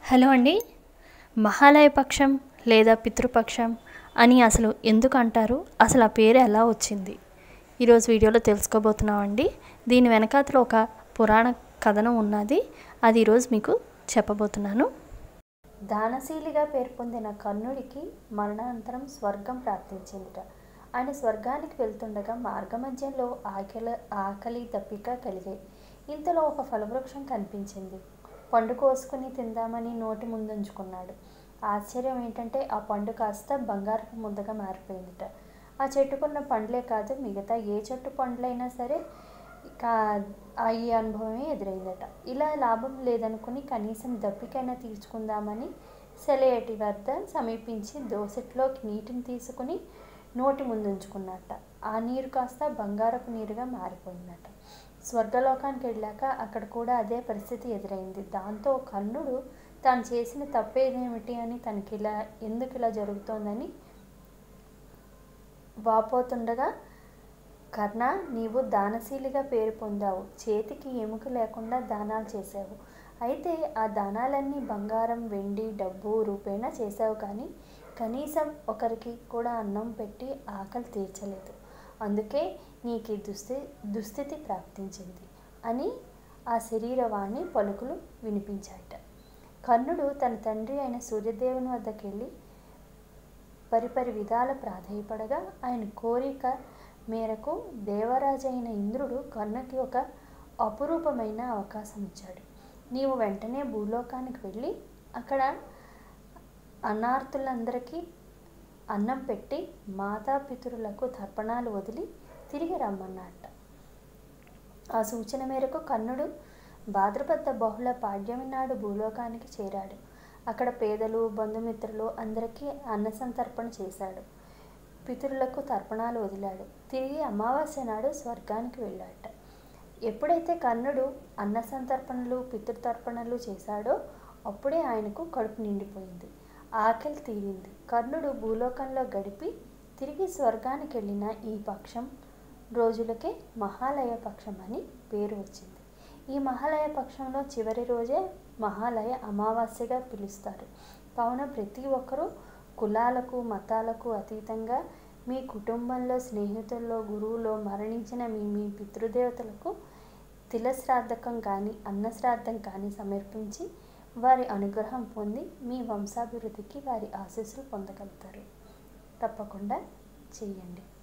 Hello అండి. మహాలయ పక్షం లేదా పితృపక్షం అని అసలు ఎందుకు అంటారు? అసలు ఆ పేరు ఎలా వచ్చింది? ఈరోజు వీడియోలో తెలుసుకోబోతున్నామండి. దీని వెనకాతలో ఒక పురాణ కథనం ఉన్నది. అది ఈరోజు మీకు చెప్పబోతున్నాను. దానశీలిగా పేరు పొందిన కర్ణుడికి మరణానంతరం స్వర్గం ప్రాప్తించిందిట. ఆయన స్వర్గానికి వెళ్తుండగా మార్గమధ్యంలో ఆకలి దప్పిక కలిగాయి. ఇంతలో ఒక ఫలవృక్షం కనిపించింది. పండు కోసుకుని తిందామని నోటి ముందుంచుకున్నాడు. ఆశ్చర్యం ఏంటంటే ఆ పండు కాస్త బంగారపు ముద్దగా మారిపోయిందిట. ఆ చెట్టుకున్న పండ్లే కాదు, మిగతా ఏ చెట్టు పండ్లైనా సరే ఈ అనుభవమే ఎదురైందట. ఇలా లాభం లేదనుకుని కనీసం దప్పికైనా తీర్చుకుందామని సెలయేటి వద్ద సమీపించి దోసెట్లోకి నీటిని తీసుకుని నోటి ముందుంచుకున్నట్ట. ఆ నీరు కాస్త బంగారపు నీరుగా మారిపోయిందట. స్వర్గలోకానికి వెళ్ళాక అక్కడ కూడా అదే పరిస్థితి ఎదురైంది. దాంతో కర్ణుడు తాను చేసిన తప్పేదేమిటి అని తనకి ఎందుకు ఇలా జరుగుతోందని వాపోతుండగా, కర్ణ, నీవు దానశీలిగా పేరు పొందావు. చేతికి ఎముక లేకుండా దానాలు చేశావు. అయితే ఆ దానాలన్నీ బంగారం, వెండి, డబ్బు రూపేణా చేశావు. కానీ కనీసం ఒకరికి కూడా అన్నం పెట్టి ఆకలి తీర్చలేదు. అందుకే నీకు దుస్థితి ప్రాప్తించింది అని ఆ శరీరవాణి పలుకులు వినిపించాయట. కర్ణుడు తన తండ్రి అయిన సూర్యదేవుని వద్దకు వెళ్ళి పరిపరి విధాల ప్రాధేయపడగా, ఆయన కోరిక మేరకు దేవరాజు అయిన ఇంద్రుడు కర్ణుకి ఒక అపురూపమైన అవకాశం ఇచ్చాడు. నీవు వెంటనే భూలోకానికి వెళ్ళి అక్కడ అన్నార్తులందరికీ అన్నం పెట్టి మాతాపితరులకు తర్పణాలు వదిలి తిరిగి రమ్మన్నట్ట. ఆ సూచన మేరకు కర్ణుడు భాద్రపద బహుళ పాడ్యమి నాడు భూలోకానికి చేరాడు. అక్కడ పేదలు, బంధుమిత్రులు అందరికీ అన్నసంతర్పణ చేశాడు. పితరులకు తర్పణాలు వదిలాడు. తిరిగి అమావాస్య నాడు స్వర్గానికి వెళ్ళాట. ఎప్పుడైతే కర్ణుడు అన్నసంతర్పణలు, పితృతర్పణలు చేశాడో అప్పుడే ఆయనకు కడుపు నిండిపోయింది. ఆకలి తీరింది. కర్ణుడు భూలోకంలో గడిపి తిరిగి స్వర్గానికి వెళ్ళిన ఈ పక్షం రోజులకే మహాలయ పక్షం అని పేరు వచ్చింది. ఈ మహాలయ పక్షంలో చివరి రోజే మహాలయ అమావాస్యగా పిలుస్తారు. కావున ప్రతి ఒక్కరూ కులాలకు, మతాలకు అతీతంగా మీ కుటుంబంలో, స్నేహితుల్లో, గురువులో మరణించిన మీ పితృదేవతలకు తిలశ్రాద్ధకం కానీ, అన్నశ్రాద్ధం కానీ సమర్పించి వారి అనుగ్రహం పొంది మీ వంశాభివృద్ధికి వారి ఆశీస్సులు పొందగలుగుతారు. తప్పకుండా చేయండి.